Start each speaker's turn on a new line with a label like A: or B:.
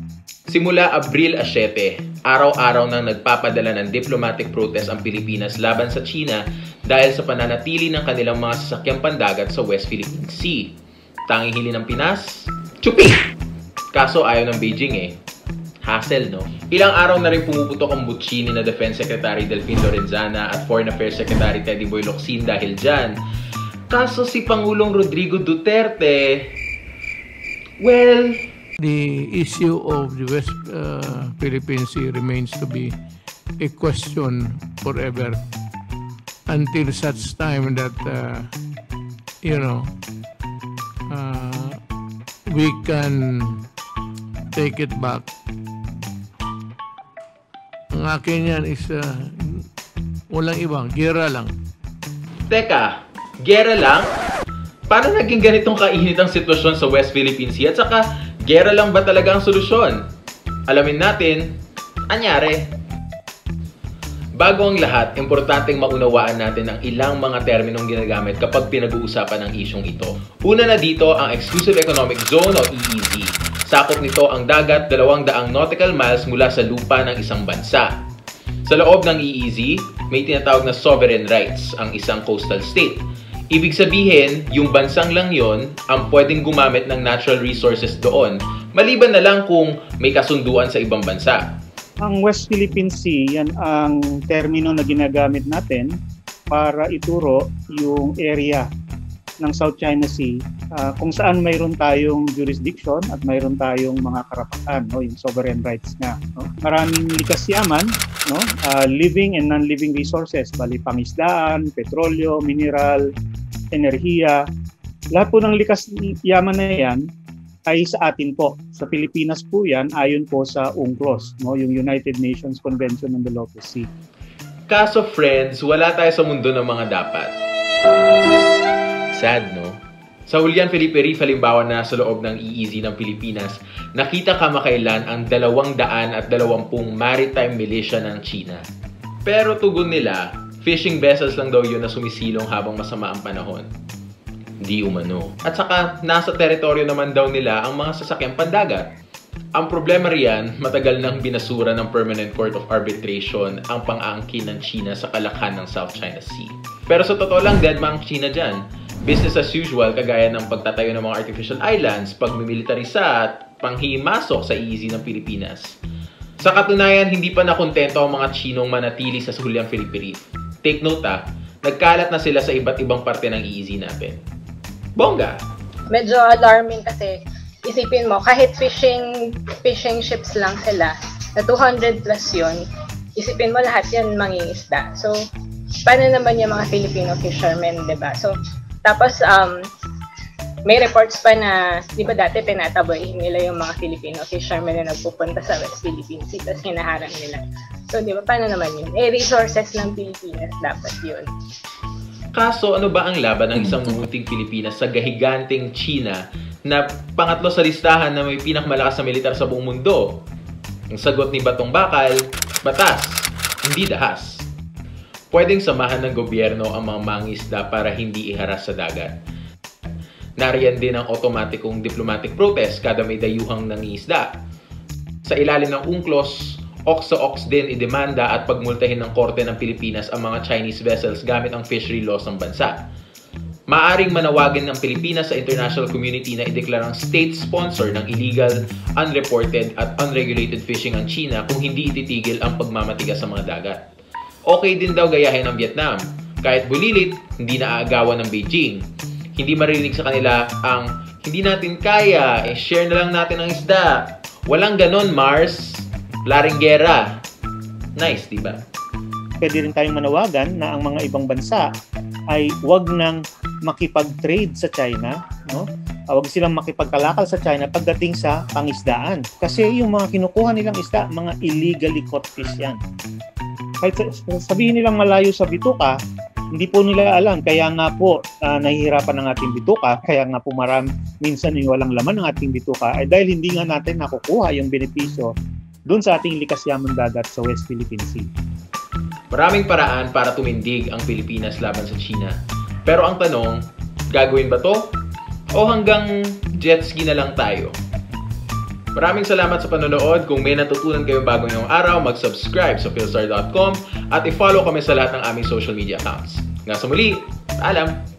A: Simula Abril 7, araw-araw nang nagpapadala ng diplomatic protest ang Pilipinas laban sa China dahil sa pananatili ng kanilang mga sasakyang pandagat sa West Philippine Sea. Tanging hili ng Pinas, tsupi! Kaso ayaw ng Beijing eh. Hassle, no? Ilang araw na rin pumuputok ang butsi ni na Defense Secretary Delfin Lorenzana at Foreign Affairs Secretary Teddy Boy Locsin dahil dyan. Kaso si Pangulong Rodrigo Duterte, well,
B: the issue of the West Philippine Sea remains to be a question forever until such time that we can take it back. Ang akin yan is walang ibang, gera lang.
A: Teka, gera lang? Paano naging ganitong kainit ang sitwasyon sa West Philippine Sea? At saka, gera lang ba talaga ang solusyon? Alamin natin, anyari. Bago ang lahat, importanteng maunawaan natin ang ilang mga terminong ginagamit kapag pinag-uusapan ang isyong ito. Una na dito ang Exclusive Economic Zone o EEZ. Sakop nito ang dagat 200 nautical miles mula sa lupa ng isang bansa. Sa loob ng EEZ, may tinatawag na sovereign rights ang isang coastal state. Ibig sabihin, yung bansang lang yon ang pwedeng gumamit ng natural resources doon, maliban na lang kung may kasunduan sa ibang bansa.
C: Ang West Philippine Sea, yan ang termino na ginagamit natin para ituro yung area ng South China Sea kung saan mayroon tayong jurisdiction at mayroon tayong mga karapatan, no? Yung sovereign rights nga. No? Maraming likas yaman, no? Living and non-living resources, bali pangisdaan, petrolyo, mineral, enerhiya. Lahat po ng likas yaman na yan ay sa atin po. Sa Pilipinas po yan, ayon po sa UNCLOS, no? Yung United Nations Convention on the Law of the Sea.
A: Kaso friends, wala tayo sa mundo ng mga dapat. Sad, no? Sa Julian Felipe Reef, halimbawa na sa loob ng EEZ ng Pilipinas, nakita kamakailan ang 220 maritime militia ng China. Pero tugon nila, fishing vessels lang daw yun na sumisilong habang masama ang panahon. Di umano. At saka, nasa teritoryo naman daw nila ang mga sasakyang pandagat. Ang problema riyan, matagal nang binasura ng Permanent Court of Arbitration ang pang-aangkin ng China sa kalakhan ng South China Sea. Pero sa totoo lang, deadma ang China dyan. Business as usual, kagaya ng pagtatayo ng mga artificial islands, pagmimilitarisa at panghimasok sa EEZ ng Pilipinas. Sa katunayan, hindi pa nakontento ang mga Chinong manatili sa Julian Felipe Reef. Take note nagkalat na sila sa iba't ibang parte ng EEZ natin. Bongga!
D: Medyo alarming kasi isipin mo, kahit fishing ships lang sila, na 200 plus yun, isipin mo lahat yan mangingisda. So, paano naman yung mga Filipino fishermen, diba? So, tapos, may reports pa na, di ba dati tinataboy nila yung mga Filipino fishermen na nagpupunta sa West Philippine Sea, tapos hinaharang nila. So, di ba, paano naman yun? Resources ng Pilipinas dapat yun.
A: Kaso, ano ba ang laban ng isang munting Pilipinas sa gahiganting China na pangatlo sa listahan na may pinakamalakas na militar sa buong mundo? Ang sagot ni Batong Bakal, batas, hindi dahas. Pwedeng samahan ng gobyerno ang mga mangisda para hindi iharas sa dagat. Nariyan din ang otomatikong diplomatic protest kada may dayuhang nangingisda. Sa ilalim ng UNCLOS, ox sa ox din idemanda at pagmultahin ng korte ng Pilipinas ang mga Chinese vessels gamit ang fishery laws ng bansa. Maaring manawagan ng Pilipinas sa international community na ideklarang state sponsor ng illegal, unreported at unregulated fishing ang China kung hindi ititigil ang pagmamatigas sa mga dagat. Okay din daw gayahin ng Vietnam. Kahit bulilit, hindi naaagawan ng Beijing. Hindi marinig sa kanila ang hindi natin kaya, share na lang natin ang isda. Walang ganon, Mars. Laring gera. Nice, diba?
C: Pwede rin tayong manawagan na ang mga ibang bansa ay wag nang makipag-trade sa China, no? Wag silang makipagkalakal sa China pagdating sa pangisdaan. Kasi yung mga kinukuha nilang isda, mga illegally caught fish yan. Kahit sabihin nilang malayo sa bituka, hindi po nila alam. Kaya nga po nahihirapan ang ating bituka. Kaya nga po minsan yung walang laman ng ating bituka ay dahil hindi nga natin nakukuha yung benepisyo doon sa ating likas yaman dagat sa West Philippine Sea.
A: Maraming paraan para tumindig ang Pilipinas laban sa China. Pero ang tanong, gagawin ba to? O hanggang jet ski na lang tayo? Maraming salamat sa panonood. Kung may natutunan kayo bago ngayong araw, mag-subscribe sa philstar.com at i-follow kami sa lahat ng aming social media accounts. Hanggang sa muli, paalam!